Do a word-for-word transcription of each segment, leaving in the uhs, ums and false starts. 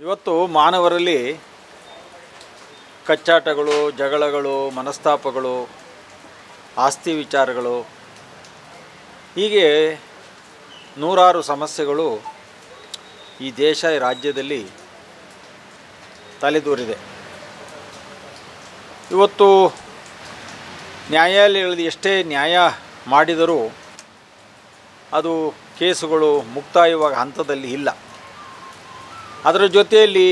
ಇವತ್ತು ಮಾನವರಲ್ಲಿ ಕಚ್ಚಾಟಗಳು, ಜಗಳಗಳು, ಮನಸ್ತಾಪಗಳು, ಆಸ್ತಿ ವಿಚಾರಗಳು, ಹೀಗೆ ನೂರಾರು ಸಮಸ್ಯೆಗಳು ಈ ದೇಶ ಈ ರಾಜ್ಯದಲ್ಲಿ ತಲೆದೂರಿದೆ. ಇವತ್ತು ನ್ಯಾಯಾಲಯಗಳಲ್ಲಿ ಎಷ್ಟೇ ನ್ಯಾಯ ಮಾಡಿದರೂ ಅದು ಕೇಸುಗಳು ಮುಕ್ತಾಯವಾದ ಹಂತದಲ್ಲಿ ಇಲ್ಲ. ಅದರ ಜೊತೆಯಲ್ಲಿ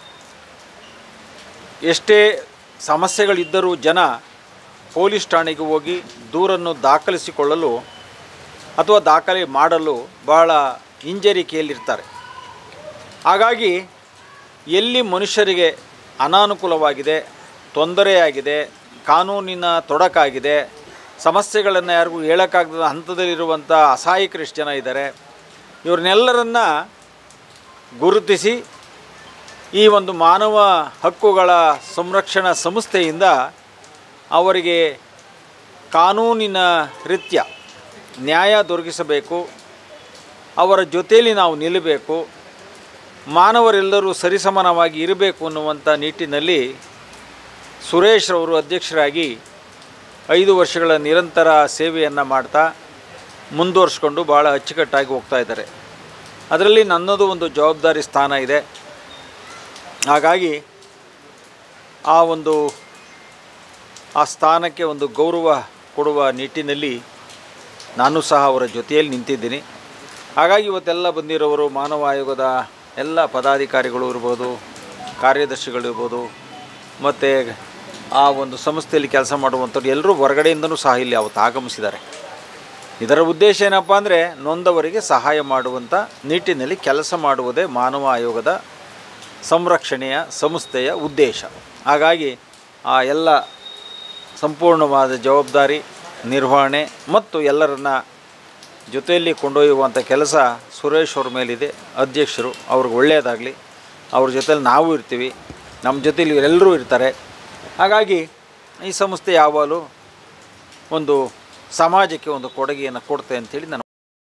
ಎಷ್ಟೇ ಸಮಸ್ಯೆಗಳಿದ್ದರೂ ಜನ ಪೊಲೀಸ್ ಠಾಣೆಗೆ ಹೋಗಿ ದೂರನ್ನು ದಾಖಲಿಸಿಕೊಳ್ಳಲು ಅಥವಾ ದಾಖಲೆ ಮಾಡಲು ಬಹಳ ಹಿಂಜರಿಕೆಯಲ್ಲಿರ್ತಾರೆ. ಹಾಗಾಗಿ ಎಲ್ಲಿ ಮನುಷ್ಯರಿಗೆ ಅನಾನುಕೂಲವಾಗಿದೆ, ತೊಂದರೆಯಾಗಿದೆ, ಕಾನೂನಿನ ತೊಡಕಾಗಿದೆ, ಸಮಸ್ಯೆಗಳನ್ನು ಯಾರಿಗೂ ಹೇಳೋಕ್ಕಾಗದ ಹಂತದಲ್ಲಿರುವಂಥ ಅಸಹಾಯಕರಿಷ್ಟು ಜನ ಇದ್ದಾರೆ. ಇವ್ರನ್ನೆಲ್ಲರನ್ನ ಗುರುತಿಸಿ ಈ ಒಂದು ಮಾನವ ಹಕ್ಕುಗಳ ಸಂರಕ್ಷಣಾ ಸಂಸ್ಥೆಯಿಂದ ಅವರಿಗೆ ಕಾನೂನಿನ ರೀತ್ಯ ನ್ಯಾಯ ದೊರಕಿಸಬೇಕು. ಅವರ ಜೊತೆಯಲ್ಲಿ ನಾವು ನಿಲ್ಲಬೇಕು. ಮಾನವರೆಲ್ಲರೂ ಸರಿಸಮಾನವಾಗಿ ಇರಬೇಕು ಅನ್ನುವಂಥ ನಿಟ್ಟಿನಲ್ಲಿ ಸುರೇಶ್ ಅವರು ಅಧ್ಯಕ್ಷರಾಗಿ ಐದು ವರ್ಷಗಳ ನಿರಂತರ ಸೇವೆಯನ್ನು ಮಾಡ್ತಾ ಮುಂದುವರಿಸ್ಕೊಂಡು ಭಾಳ ಅಚ್ಚುಕಟ್ಟಾಗಿ ಹೋಗ್ತಾ ಇದ್ದಾರೆ. ಅದರಲ್ಲಿ ನನ್ನದು ಒಂದು ಜವಾಬ್ದಾರಿ ಸ್ಥಾನ ಇದೆ. ಹಾಗಾಗಿ ಆ ಒಂದು ಆ ಸ್ಥಾನಕ್ಕೆ ಒಂದು ಗೌರವ ಕೊಡುವ ನಿಟ್ಟಿನಲ್ಲಿ ನಾನು ಸಹ ಅವರ ಜೊತೆಯಲ್ಲಿ ನಿಂತಿದ್ದೀನಿ. ಹಾಗಾಗಿ ಇವತ್ತೆಲ್ಲ ಬಂದಿರೋರು ಮಾನವ ಆಯೋಗದ ಎಲ್ಲ ಪದಾಧಿಕಾರಿಗಳು ಇರ್ಬೋದು, ಕಾರ್ಯದರ್ಶಿಗಳಿರ್ಬೋದು, ಮತ್ತು ಆ ಒಂದು ಸಂಸ್ಥೆಯಲ್ಲಿ ಕೆಲಸ ಮಾಡುವಂಥವ್ರು ಎಲ್ಲರೂ ಹೊರಗಡೆಯಿಂದನೂ ಸಹ ಇಲ್ಲಿ ಅವತ್ತು ಆಗಮಿಸಿದ್ದಾರೆ. ಇದರ ಉದ್ದೇಶ ಏನಪ್ಪ ಅಂದರೆ ನೊಂದವರಿಗೆ ಸಹಾಯ ಮಾಡುವಂಥ ನಿಟ್ಟಿನಲ್ಲಿ ಕೆಲಸ ಮಾಡುವುದೇ ಮಾನವ ಆಯೋಗದ ಸಂರಕ್ಷಣೆಯ ಸಂಸ್ಥೆಯ ಉದ್ದೇಶ. ಹಾಗಾಗಿ ಆ ಎಲ್ಲ ಸಂಪೂರ್ಣವಾದ ಜವಾಬ್ದಾರಿ ನಿರ್ವಹಣೆ ಮತ್ತು ಎಲ್ಲರನ್ನ ಜೊತೆಯಲ್ಲಿ ಕೊಂಡೊಯ್ಯುವಂಥ ಕೆಲಸ ಸುರೇಶ್ ಅವ್ರ ಮೇಲಿದೆ. ಅಧ್ಯಕ್ಷರು, ಅವ್ರಿಗೆ ಒಳ್ಳೆಯದಾಗಲಿ. ಅವ್ರ ಜೊತೆಲಿ ನಾವು ಇರ್ತೀವಿ, ನಮ್ಮ ಜೊತೆಲಿ ಇವರೆಲ್ಲರೂ ಇರ್ತಾರೆ. ಹಾಗಾಗಿ ಈ ಸಂಸ್ಥೆ ಯಾವಾಗಲೂ ಒಂದು ಸಮಾಜಕ್ಕೆ ಒಂದು ಕೊಡುಗೆಯನ್ನು ಕೊಡುತ್ತೆ ಅಂಥೇಳಿ ನಾನು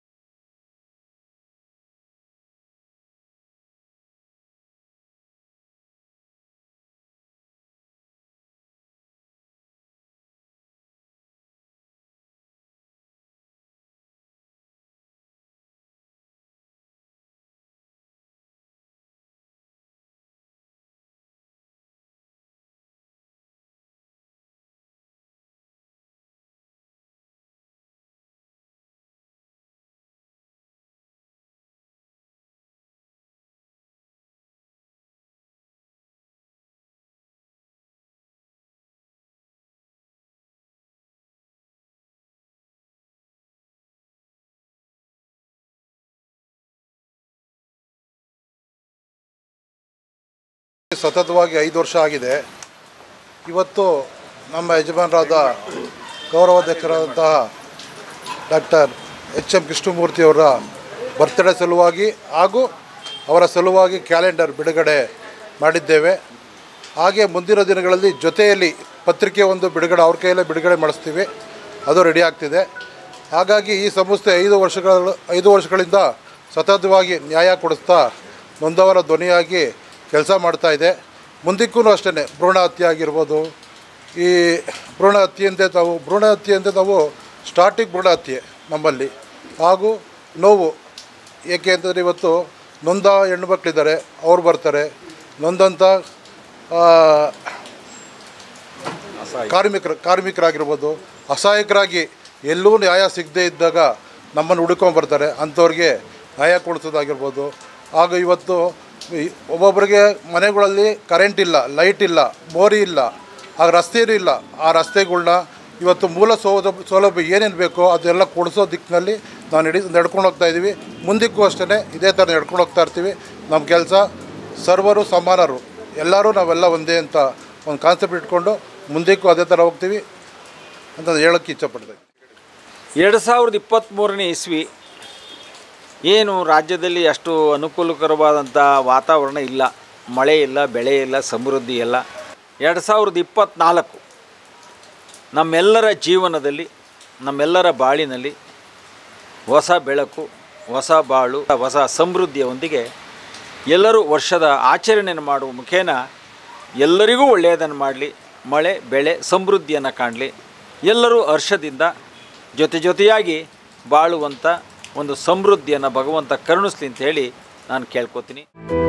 ಸತತವಾಗಿ ಐದು ವರ್ಷ ಆಗಿದೆ. ಇವತ್ತು ನಮ್ಮ ಯಜಮಾನರಾದ ಗೌರವಾಧ್ಯಕ್ಷರಾದಂತಹ ಡಾಕ್ಟರ್ ಎಚ್ ಎಂ ಕೃಷ್ಣಮೂರ್ತಿಯವರ ಬರ್ತ್ಡೇ ಸಲುವಾಗಿ ಹಾಗೂ ಅವರ ಸಲುವಾಗಿ ಕ್ಯಾಲೆಂಡರ್ ಬಿಡುಗಡೆ ಮಾಡಿದ್ದೇವೆ. ಹಾಗೆ ಮುಂದಿನ ದಿನಗಳಲ್ಲಿ ಜೊತೆಯಲ್ಲಿ ಪತ್ರಿಕೆ ಒಂದು ಬಿಡುಗಡೆ ಅವ್ರ ಕೈಯಲ್ಲೇ ಬಿಡುಗಡೆ ಮಾಡಿಸ್ತೀವಿ, ಅದು ರೆಡಿ ಆಗ್ತಿದೆ. ಹಾಗಾಗಿ ಈ ಸಂಸ್ಥೆ ಐದು ವರ್ಷಗಳ ಐದು ವರ್ಷಗಳಿಂದ ಸತತವಾಗಿ ನ್ಯಾಯ ಕೊಡಿಸ್ತಾ ನೊಂದವರ ಧ್ವನಿಯಾಗಿ ಕೆಲಸ ಮಾಡ್ತಾಯಿದೆ. ಮುಂದಕ್ಕೂ ಅಷ್ಟೇ ಭ್ರೂಣ ಹತ್ಯೆ ಆಗಿರ್ಬೋದು, ಈ ಭ್ರೂಣ ಹತ್ಯೆಯಿಂದ ತಾವು ಭ್ರೂಣ ಹತ್ಯೆಯಿಂದ ನಾವು ಸ್ಟಾರ್ಟಿಂಗ್ ಭ್ರೂಣ ಹತ್ಯೆ ನಮ್ಮಲ್ಲಿ ಹಾಗೂ ನೋವು. ಏಕೆ ಅಂತಂದರೆ ಇವತ್ತು ನೊಂದ ಹೆಣ್ಣು ಮಕ್ಕಳಿದ್ದಾರೆ, ಅವ್ರು ಬರ್ತಾರೆ. ನೊಂದಂಥ ಕಾರ್ಮಿಕರು ಕಾರ್ಮಿಕರಾಗಿರ್ಬೋದು, ಅಸಹಾಯಕರಾಗಿ ಎಲ್ಲೂ ನ್ಯಾಯ ಸಿಗದೇ ಇದ್ದಾಗ ನಮ್ಮನ್ನು ಹುಡುಕೊಂಬರ್ತಾರೆ. ಅಂಥವ್ರಿಗೆ ನ್ಯಾಯ ಕೊಡಿಸೋದಾಗಿರ್ಬೋದು. ಹಾಗೂ ಇವತ್ತು ಒಬ್ಬೊಬ್ಬರಿಗೆ ಮನೆಗಳಲ್ಲಿ ಕರೆಂಟ್ ಇಲ್ಲ, ಲೈಟ್ ಇಲ್ಲ, ಮೋರಿ ಇಲ್ಲ, ಆಗ ರಸ್ತೆಯೂ ಇಲ್ಲ. ಆ ರಸ್ತೆಗಳ್ನ ಇವತ್ತು ಮೂಲ ಸೌಲಭ್ಯ ಸೌಲಭ್ಯ ಏನೇನು ಬೇಕೋ ಅದೆಲ್ಲ ಕೊಡಿಸೋ ದಿಕ್ಕಿನಲ್ಲಿ ನಾವು ನಡಿ ನಡ್ಕೊಂಡು ಹೋಗ್ತಾಯಿದ್ದೀವಿ. ಮುಂದಕ್ಕೂ ಅಷ್ಟೇ ಇದೇ ಥರ ನಡ್ಕೊಂಡು ಹೋಗ್ತಾ ಇರ್ತೀವಿ. ನಮ್ಮ ಕೆಲಸ ಸರ್ವರು ಸಮಾನರು, ಎಲ್ಲರೂ ನಾವೆಲ್ಲ ಒಂದೇ ಅಂತ ಒಂದು ಕಾನ್ಸೆಪ್ಟ್ ಇಟ್ಕೊಂಡು ಮುಂದಕ್ಕೂ ಅದೇ ಥರ ಹೋಗ್ತೀವಿ ಅಂತ ಹೇಳೋಕ್ಕೆ ಇಚ್ಛಪಡ್ತೀನಿ. ಎರಡು ಸಾವಿರದ ಇಪ್ಪತ್ತ್ಮೂರನೇ ಇಸ್ವಿ ಏನು ರಾಜ್ಯದಲ್ಲಿ ಅಷ್ಟು ಅನುಕೂಲಕರವಾದಂಥ ವಾತಾವರಣ ಇಲ್ಲ, ಮಳೆ ಇಲ್ಲ, ಬೆಳೆ ಇಲ್ಲ, ಸಮೃದ್ಧಿ ಇಲ್ಲ. ಎರಡು ಸಾವಿರದ ಇಪ್ಪತ್ತ್ನಾಲ್ಕು ನಮ್ಮೆಲ್ಲರ ಜೀವನದಲ್ಲಿ, ನಮ್ಮೆಲ್ಲರ ಬಾಳಿನಲ್ಲಿ ಹೊಸ ಬೆಳಕು, ಹೊಸ ಬಾಳು, ಹೊಸ ಸಮೃದ್ಧಿಯೊಂದಿಗೆ ಎಲ್ಲರೂ ವರ್ಷದ ಆಚರಣೆಯನ್ನು ಮಾಡುವ ಮುಖೇನ ಎಲ್ಲರಿಗೂ ಒಳ್ಳೆಯದನ್ನು ಮಾಡಲಿ, ಮಳೆ ಬೆಳೆ ಸಮೃದ್ಧಿಯನ್ನು ಕಾಣಲಿ, ಎಲ್ಲರೂ ಹರ್ಷದಿಂದ ಜೊತೆ ಜೊತೆಯಾಗಿ ಬಾಳುವಂಥ ಒಂದು ಸಮೃದ್ಧಿಯನ್ನು ಭಗವಂತ ಕರುಣಿಸ್ಲಿ ಅಂತ ಹೇಳಿ ನಾನು ಕೇಳ್ಕೊತೀನಿ.